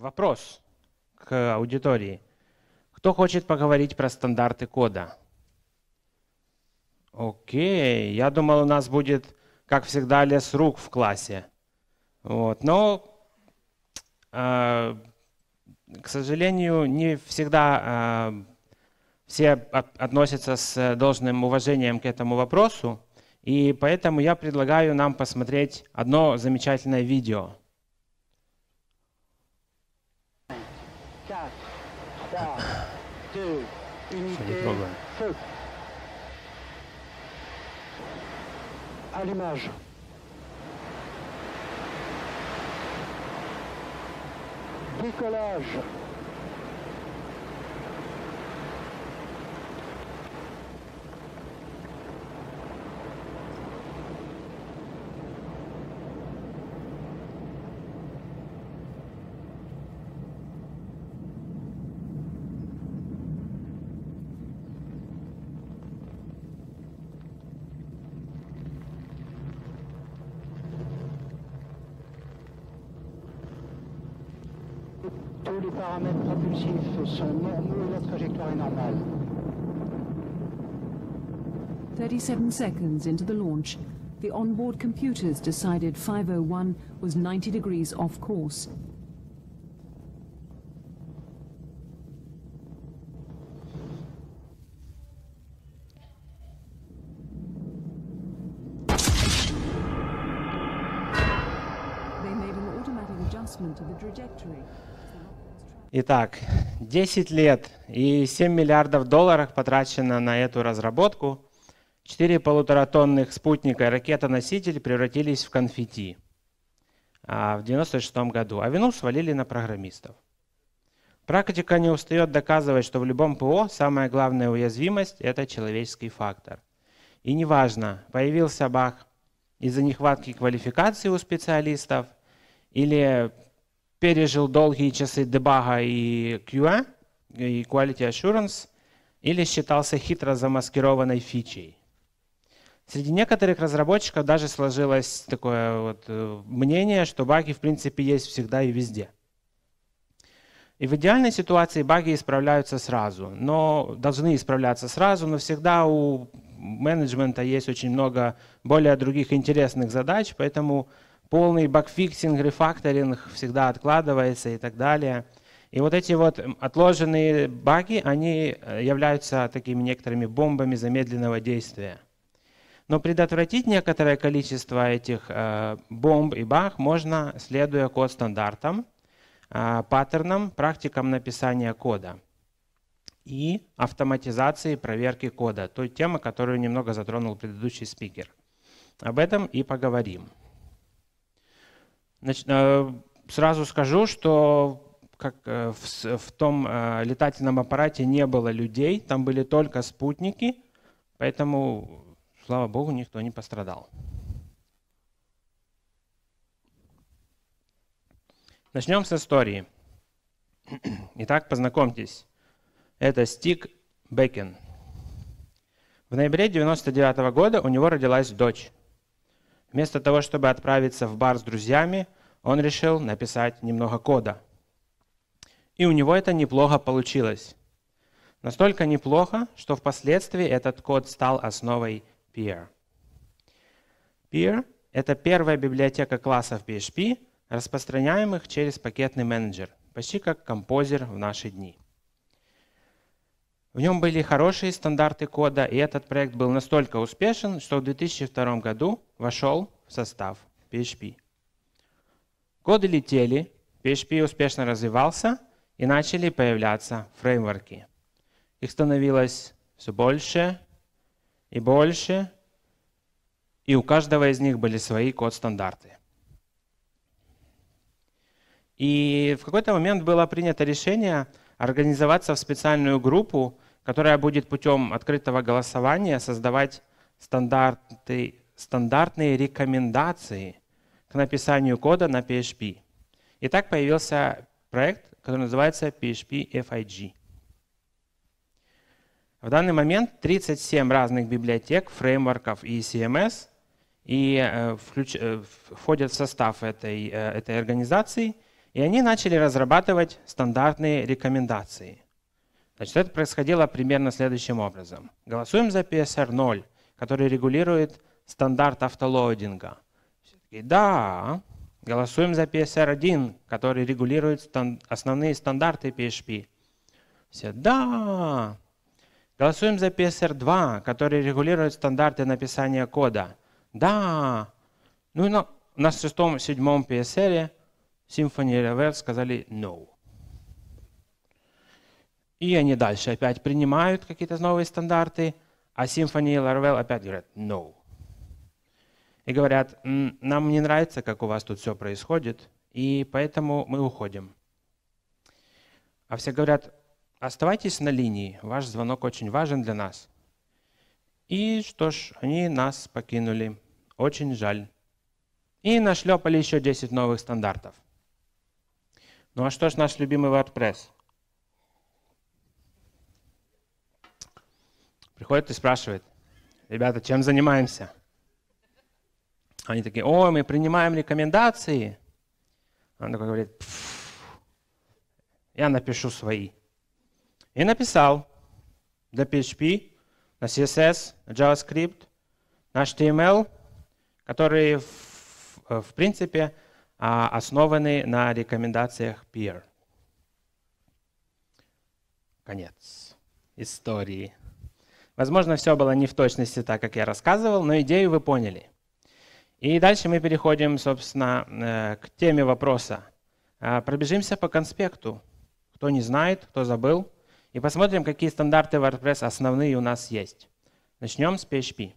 Вопрос к аудитории. Кто хочет поговорить про стандарты кода? Окей, я думал, у нас будет, как всегда, лес рук в классе. Вот. Но, к сожалению, не всегда все относятся с должным уважением к этому вопросу. И поэтому я предлагаю нам посмотреть одно замечательное видео. 4, 3, 2, unité, feu. Allumage. Décollage. Tous les paramètres propulsifs sont normaux et la trajectoire est normale. 37 seconds into the launch, the onboard computers decided 501 was 90 degrees off course. They made an automatic adjustment to the trajectory. Итак, 10 лет и 7 миллиардов долларов потрачено на эту разработку. 4 полуторатонных спутника и ракета-носитель превратились в конфетти в 1996 году, а вину свалили на программистов. Практика не устает доказывать, что в любом ПО самая главная уязвимость – это человеческий фактор. И неважно, появился баг из-за нехватки квалификации у специалистов или пережил долгие часы дебага и QA, и Quality Assurance, или считался хитро замаскированной фичей. Среди некоторых разработчиков даже сложилось такое мнение, что баги в принципе есть всегда и везде. И в идеальной ситуации баги исправляются сразу, но должны исправляться сразу, но всегда у менеджмента есть очень много более других интересных задач, поэтому полный багфиксинг, рефакторинг всегда откладывается и так далее. И вот эти вот отложенные баги, они являются такими некоторыми бомбами замедленного действия. Но предотвратить некоторое количество этих бомб и баг можно, следуя код-стандартам, паттернам, практикам написания кода и автоматизации проверки кода, той темы, которую немного затронул предыдущий спикер. Об этом и поговорим. Сразу скажу, что как в том летательном аппарате не было людей, там были только спутники, поэтому, слава богу, никто не пострадал. Начнем с истории. Итак, познакомьтесь. Это Стиг Бекен. В ноябре 1999 года у него родилась дочь. Вместо того, чтобы отправиться в бар с друзьями, он решил написать немного кода. И у него это неплохо получилось. Настолько неплохо, что впоследствии этот код стал основой Peer. Peer — это первая библиотека классов PHP, распространяемых через пакетный менеджер, почти как композер в наши дни. В нем были хорошие стандарты кода, и этот проект был настолько успешен, что в 2002 году вошел в состав PHP. Годы летели, PHP успешно развивался, и начали появляться фреймворки. Их становилось все больше, и у каждого из них были свои код-стандарты. И в какой-то момент было принято решение организоваться в специальную группу, которая будет путем открытого голосования создавать стандартные рекомендации к написанию кода на PHP. И так появился проект, который называется PHP FIG. В данный момент 37 разных библиотек, фреймворков и CMS входят в состав этой организации. И они начали разрабатывать стандартные рекомендации. Значит, это происходило примерно следующим образом. Голосуем за PSR 0, который регулирует стандарт автолоадинга. Да. Голосуем за PSR 1, который регулирует основные стандарты PHP. Все, да. Голосуем за PSR 2, который регулирует стандарты написания кода. Да. Ну и на 6-7 PSR Symfony и Laravel сказали no. И они дальше опять принимают какие-то новые стандарты, а Symfony и Laravel опять говорят no. И говорят, нам не нравится, как у вас тут все происходит, и поэтому мы уходим. А все говорят, оставайтесь на линии, ваш звонок очень важен для нас. И что ж, они нас покинули. Очень жаль. И нашлепали еще 10 новых стандартов. Ну а что ж наш любимый WordPress? Приходит и спрашивает, ребята, чем занимаемся? Они такие, ой, мы принимаем рекомендации. Он такой говорит, я напишу свои. И написал для PHP, на CSS, на JavaScript, на HTML, которые в принципе основаны на рекомендациях peer. Конец истории. Возможно, все было не в точности так, как я рассказывал, но идею вы поняли. И дальше мы переходим, собственно, к теме вопроса. Пробежимся по конспекту. Кто не знает, кто забыл. И посмотрим, какие стандарты WordPress основные у нас есть. Начнем с PHP.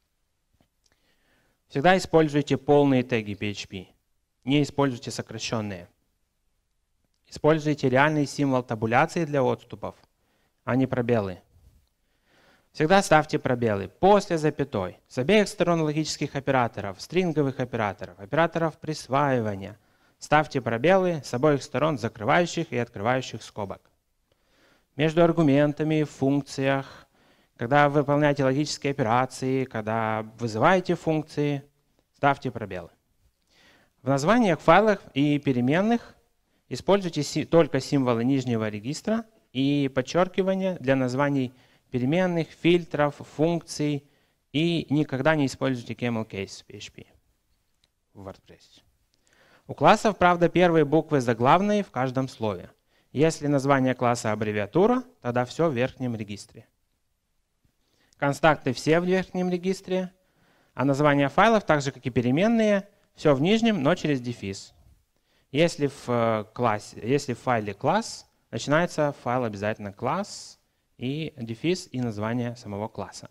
Всегда используйте полные теги PHP. Не используйте сокращенные. Используйте реальный символ табуляции для отступов, а не пробелы. Всегда ставьте пробелы после запятой с обеих сторон логических операторов, стринговых операторов, операторов присваивания. Ставьте пробелы с обоих сторон закрывающих и открывающих скобок. Между аргументами, в функциях, когда вы выполняете логические операции, когда вызываете функции, ставьте пробелы. В названиях файлов и переменных используйте только символы нижнего регистра и подчеркивания для названий переменных, фильтров, функций, и никогда не используйте camel case в PHP в WordPress. У классов, правда, первые буквы заглавные в каждом слове. Если название класса аббревиатура, тогда все в верхнем регистре. Констакты все в верхнем регистре, а названия файлов, так же как и переменные, все в нижнем, но через дефис. Если в файле класс, начинается файл обязательно класс, и дефис, и название самого класса.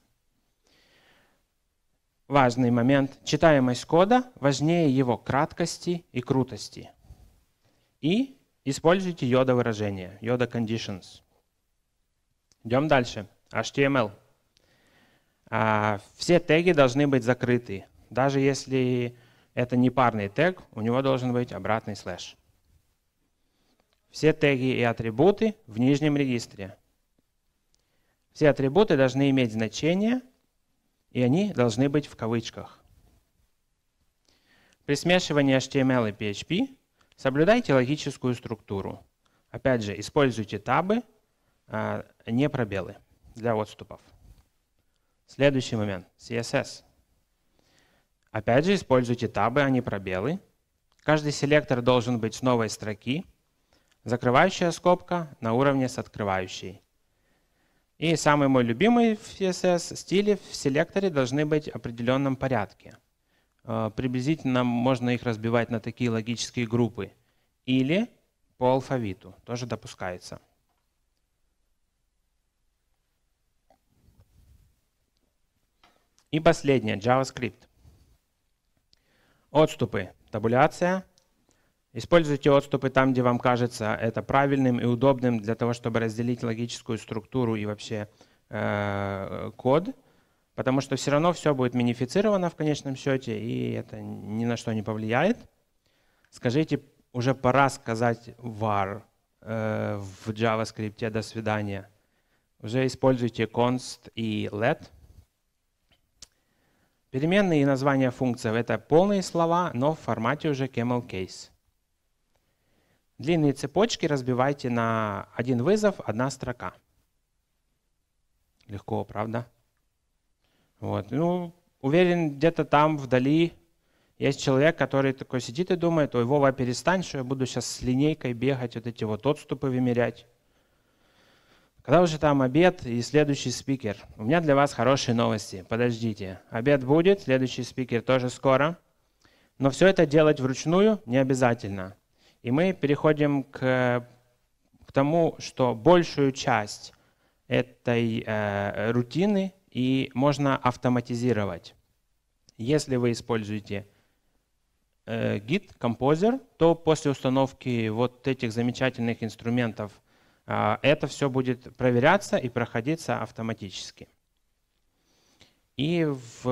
Важный момент. Читаемость кода важнее его краткости и крутости. И используйте йода выражения, йода conditions. Идем дальше. HTML. Все теги должны быть закрыты. Даже если это не парный тег, у него должен быть обратный слэш. Все теги и атрибуты в нижнем регистре. Все атрибуты должны иметь значение, и они должны быть в кавычках. При смешивании HTML и PHP соблюдайте логическую структуру. Опять же, используйте табы, не пробелы для отступов. Следующий момент. CSS. Опять же, используйте табы, а не пробелы. Каждый селектор должен быть с новой строки. Закрывающая скобка на уровне с открывающей. И самый мой любимый в CSS стили в селекторе должны быть в определенном порядке. Приблизительно можно их разбивать на такие логические группы. Или по алфавиту. Тоже допускается. И последнее. JavaScript. Отступы. Табуляция. Используйте отступы там, где вам кажется это правильным и удобным для того, чтобы разделить логическую структуру и вообще код, потому что все равно все будет минифицировано в конечном счете, и это ни на что не повлияет. Скажите, уже пора сказать var в JavaScript «до свидания». Уже используйте const и let. Переменные и названия функций — это полные слова, но в формате уже camel case. Длинные цепочки разбивайте на один вызов, одна строка. Легко, правда? Вот. Ну, уверен, где-то там вдали есть человек, который такой сидит и думает: ой, Вова, перестань, что я буду сейчас с линейкой бегать, вот эти вот отступы вымерять. Когда уже там обед и следующий спикер? У меня для вас хорошие новости. Подождите. Обед будет, следующий спикер тоже скоро. Но все это делать вручную не обязательно. И мы переходим к тому, что большую часть этой рутины и можно автоматизировать. Если вы используете Git Composer, то после установки вот этих замечательных инструментов это все будет проверяться и проходиться автоматически. И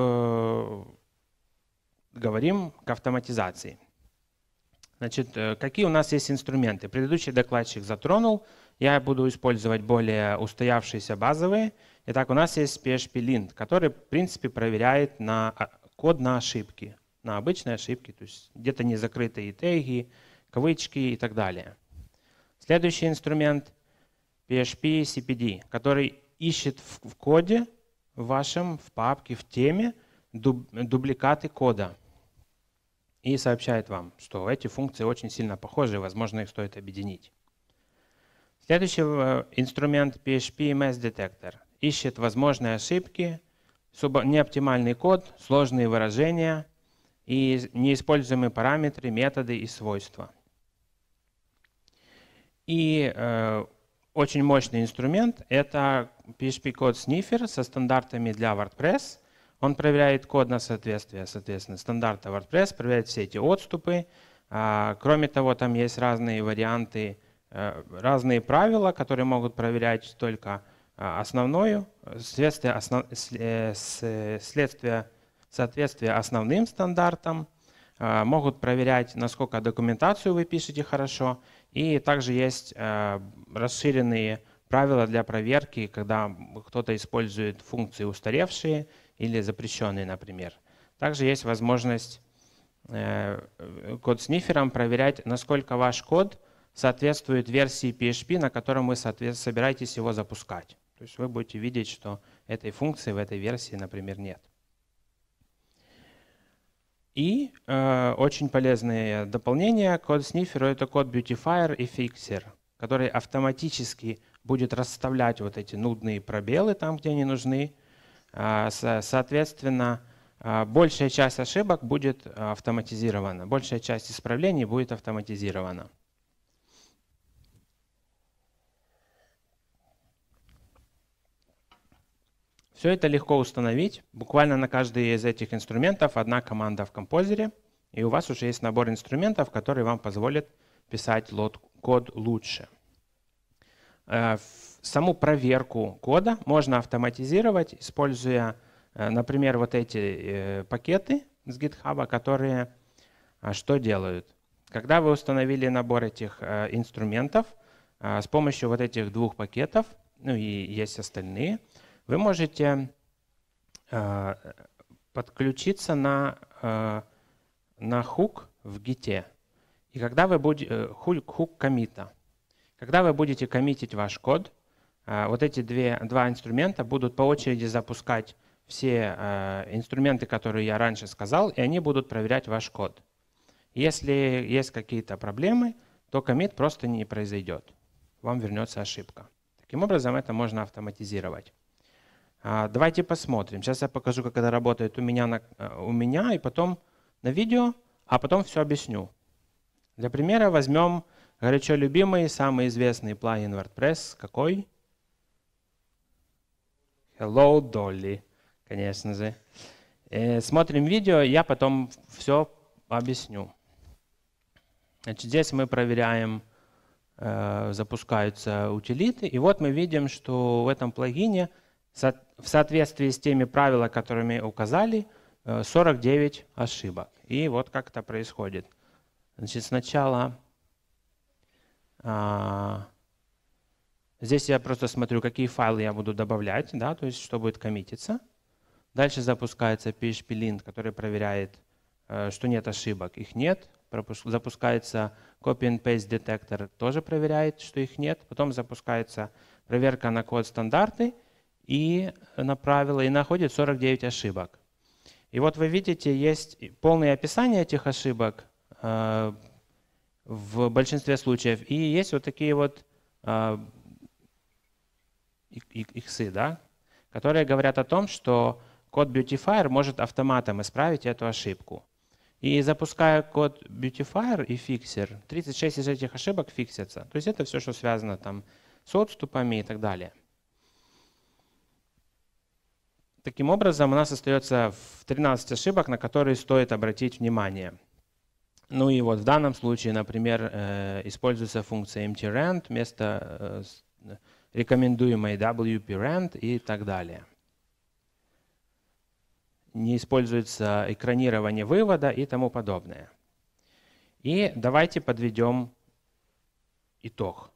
говорим к автоматизации. Значит, какие у нас есть инструменты? Предыдущий докладчик затронул. Я буду использовать более устоявшиеся базовые. Итак, у нас есть PHP-Lint, который, в принципе, проверяет код на ошибки, на обычные ошибки, то есть где-то незакрытые теги, кавычки и так далее. Следующий инструмент PHP-CPD, который ищет в коде вашем, в папке, в теме дубликаты кода и сообщает вам, что эти функции очень сильно похожи, возможно, их стоит объединить. Следующий инструмент PHP Mess Detector ищет возможные ошибки, неоптимальный код, сложные выражения и неиспользуемые параметры, методы и свойства. И очень мощный инструмент — это PHP Code Sniffer со стандартами для WordPress. Он проверяет код на соответствие, соответственно, стандарта WordPress, проверяет все эти отступы. Кроме того, там есть разные варианты, разные правила, которые могут проверять только основное соответствие основным стандартам, могут проверять, насколько документацию вы пишете хорошо, и также есть расширенные правила для проверки, когда кто-то использует функции устаревшие или запрещенные, например. Также есть возможность код-снифером проверять, насколько ваш код соответствует версии PHP, на котором вы собираетесь его запускать. То есть вы будете видеть, что этой функции в этой версии, например, нет. И очень полезное дополнение к код-сниферу — это код Beautifier и Fixer, который автоматически будет расставлять вот эти нудные пробелы там, где они нужны. Соответственно, большая часть ошибок будет автоматизирована, большая часть исправлений будет автоматизирована. Все это легко установить. Буквально на каждый из этих инструментов одна команда в композере, и у вас уже есть набор инструментов, которые вам позволят писать код лучше. Саму проверку кода можно автоматизировать, используя, например, вот эти пакеты с GitHub, которые что делают? Когда вы установили набор этих инструментов, с помощью вот этих двух пакетов, ну и есть остальные, вы можете подключиться на хук в Git. И когда вы будете хук коммита. Когда вы будете коммитить ваш код, вот эти два инструмента будут по очереди запускать все инструменты, которые я раньше сказал, и они будут проверять ваш код. Если есть какие-то проблемы, то коммит просто не произойдет. Вам вернется ошибка. Таким образом, это можно автоматизировать. Давайте посмотрим. Сейчас я покажу, как это работает у меня и потом на видео, а потом все объясню. Для примера возьмем горячо любимый, самый известный плагин WordPress. Какой? Hello Dolly, конечно же. Смотрим видео, я потом все объясню. Значит, здесь мы проверяем, запускаются утилиты. И вот мы видим, что в этом плагине в соответствии с теми правилами, которыми указали, 49 ошибок. И вот как это происходит. Значит, сначала здесь я просто смотрю, какие файлы я буду добавлять, да, то есть что будет коммититься. Дальше запускается PHP-Lint, который проверяет, что нет ошибок. Их нет. запускается copy and paste детектор, тоже проверяет, что их нет. Потом запускается проверка на код стандарты и на правила, и находит 49 ошибок. И вот вы видите, есть полное описание этих ошибок в большинстве случаев. И есть вот такие вот иксы, да, которые говорят о том, что код Beautifier может автоматом исправить эту ошибку. И запуская код Beautifier и Fixer, 36 из этих ошибок фиксятся. То есть это все, что связано там с отступами и так далее. Таким образом, у нас остается 13 ошибок, на которые стоит обратить внимание. Ну и вот в данном случае, например, используется функция empty-rand вместо рекомендуемой WP-rand и так далее. Не используется экранирование вывода и тому подобное. И давайте подведем итог.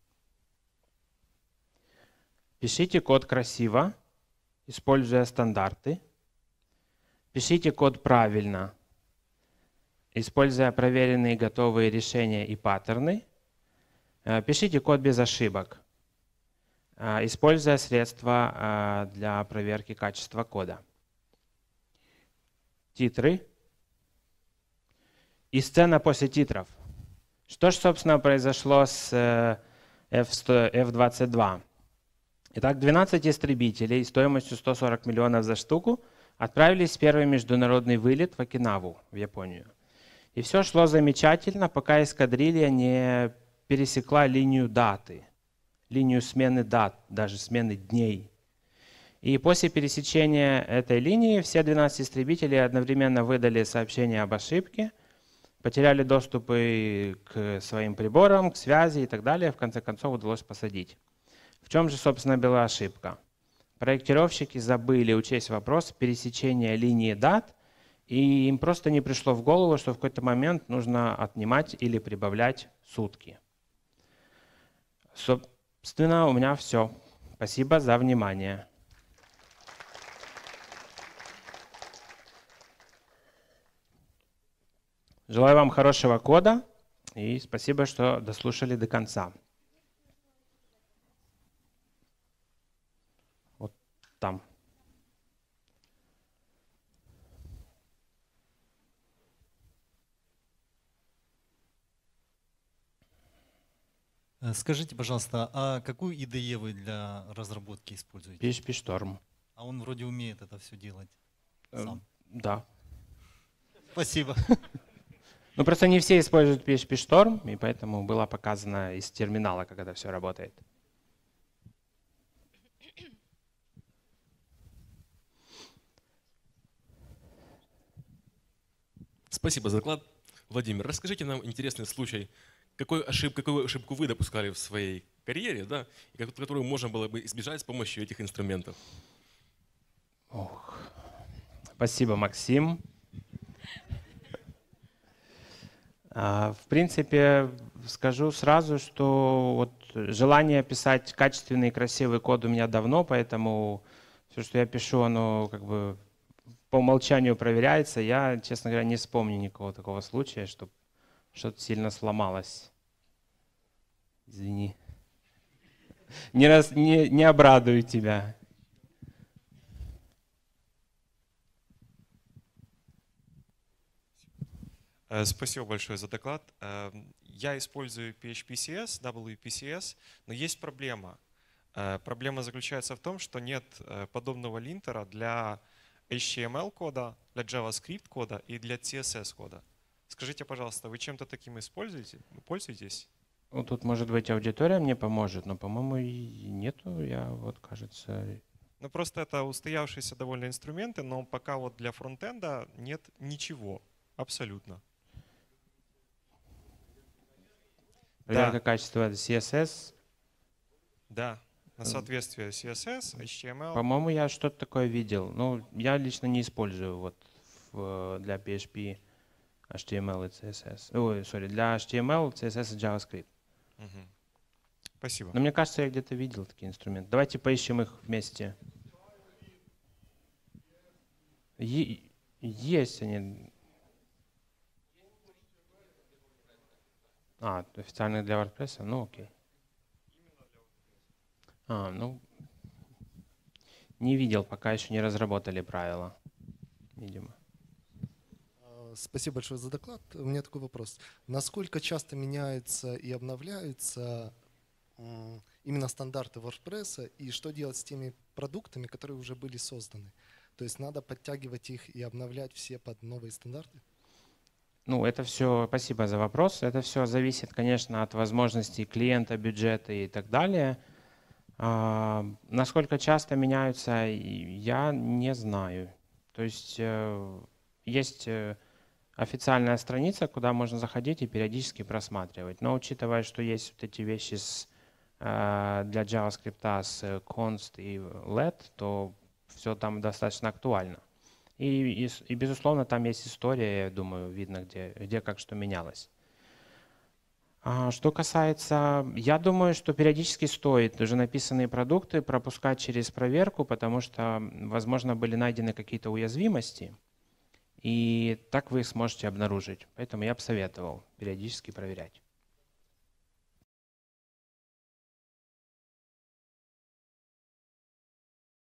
Пишите код красиво, используя стандарты. Пишите код правильно, используя проверенные готовые решения и паттерны. Пишите код без ошибок, используя средства для проверки качества кода. Титры и сцена после титров. Что же, собственно, произошло с F-22? Итак, 12 истребителей стоимостью 140 миллионов за штуку отправились в первый международный вылет в Окинаву, в Японию. И все шло замечательно, пока эскадрилья не пересекла линию даты, линию смены дат, даже смены дней. И после пересечения этой линии все 12 истребителей одновременно выдали сообщение об ошибке, потеряли доступы к своим приборам, к связи и так далее. В конце концов удалось посадить. В чем же, собственно, была ошибка? Проектировщики забыли учесть вопрос пересечения линии дат, и им просто не пришло в голову, что в какой-то момент нужно отнимать или прибавлять сутки. Собственно, у меня все. Спасибо за внимание. Желаю вам хорошего кода и спасибо, что дослушали до конца. Вот там. Скажите, пожалуйста, а какую IDE вы для разработки используете? PHP Storm. А он вроде умеет это все делать сам. Да. Спасибо. Ну, просто не все используют PHP Storm, и поэтому было показано из терминала, как это все работает. Спасибо за доклад. Владимир, расскажите нам интересный случай, какую ошибку вы допускали в своей карьере, да, и которую можно было бы избежать с помощью этих инструментов. Спасибо, Максим. В принципе, скажу сразу, что вот желание писать качественный и красивый код у меня давно, поэтому все, что я пишу, оно как бы по умолчанию проверяется. Я, честно говоря, не вспомню никакого такого случая, чтобы что-то сильно сломалось. Извини. Не обрадую тебя. Спасибо большое за доклад. Я использую PHP-CS, WPCS, но есть проблема. Проблема заключается в том, что нет подобного линтера для HTML-кода, для JavaScript-кода и для CSS-кода. Скажите, пожалуйста, вы чем-то таким пользуетесь? Ну, тут, может быть, аудитория мне поможет, но, по-моему, и нету, я вот, кажется... Ну, просто это устоявшиеся довольно инструменты, но пока вот для фронтенда нет ничего, абсолютно. Проверка качества CSS. Да, на соответствие CSS, HTML. По-моему, я что-то такое видел. Ну, я лично не использую вот для PHP HTML и CSS. Ой, sorry, для HTML, CSS и JavaScript. Угу. Спасибо. Но мне кажется, я где-то видел такие инструменты. Давайте поищем их вместе. Есть они. Официальных для WordPress? Ну, окей. Ну, не видел, пока еще не разработали правила, видимо. Спасибо большое за доклад. У меня такой вопрос. Насколько часто меняются и обновляются именно стандарты WordPress, и что делать с теми продуктами, которые уже были созданы? То есть надо подтягивать их и обновлять все под новые стандарты? Ну, это все, спасибо за вопрос. Это все зависит, конечно, от возможностей клиента, бюджета и так далее. Насколько часто меняются, я не знаю. То есть есть официальная страница, куда можно заходить и периодически просматривать. Но учитывая, что есть вот эти вещи для JavaScript с const и let, то все там достаточно актуально. И безусловно, там есть история, я думаю, видно, где как что менялось. Что касается, я думаю, что периодически стоит уже написанные продукты пропускать через проверку, потому что, возможно, были найдены какие-то уязвимости, и так вы их сможете обнаружить. Поэтому я бы советовал периодически проверять.